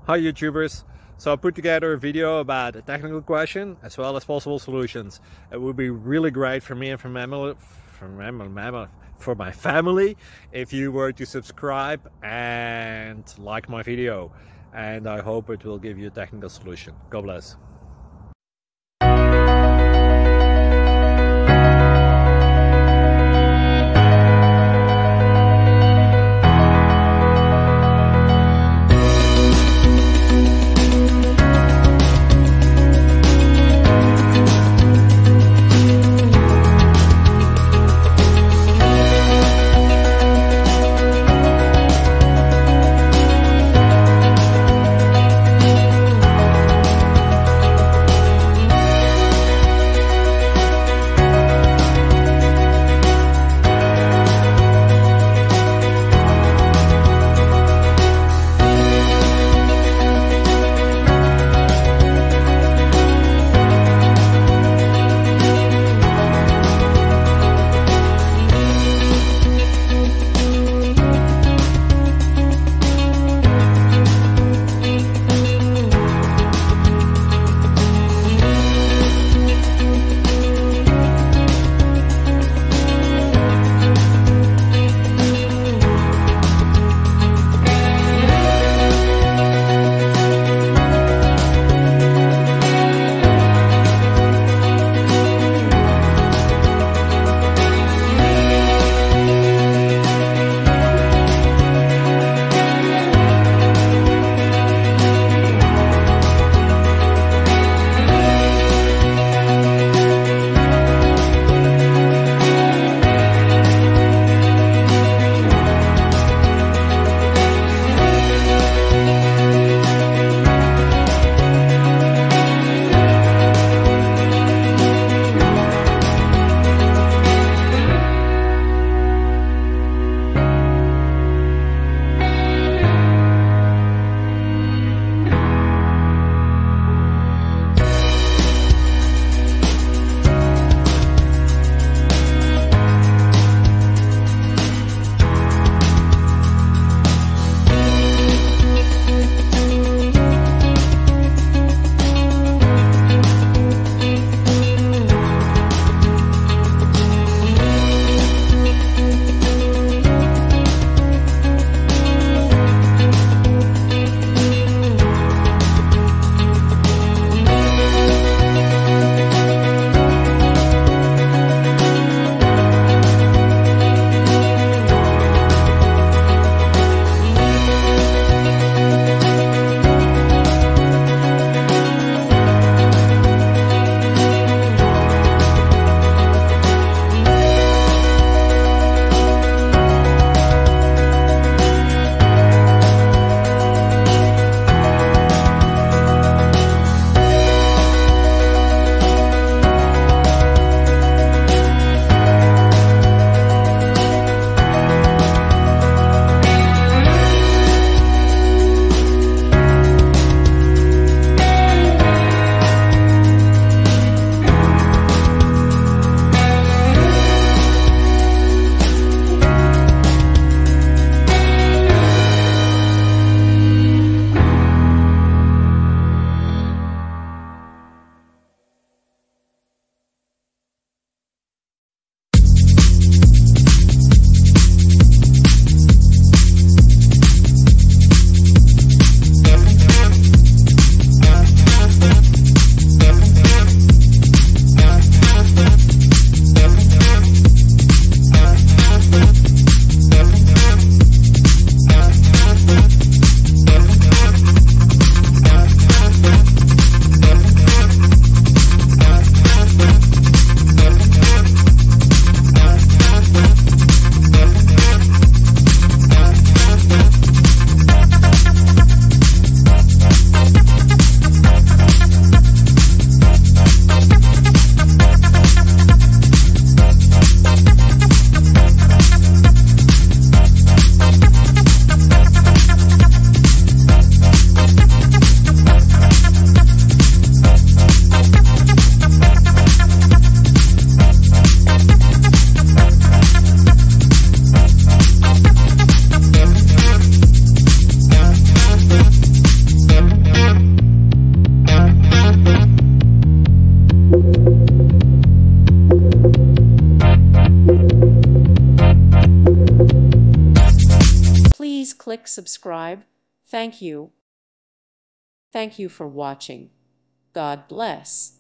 Hi YouTubers! So I put together a video about a technical question as well as possible solutions. It would be really great for me and for my family if you were to subscribe and like my video, and I hope it will give you a technical solution. God bless. Please click subscribe. Thank you. Thank you for watching. God bless.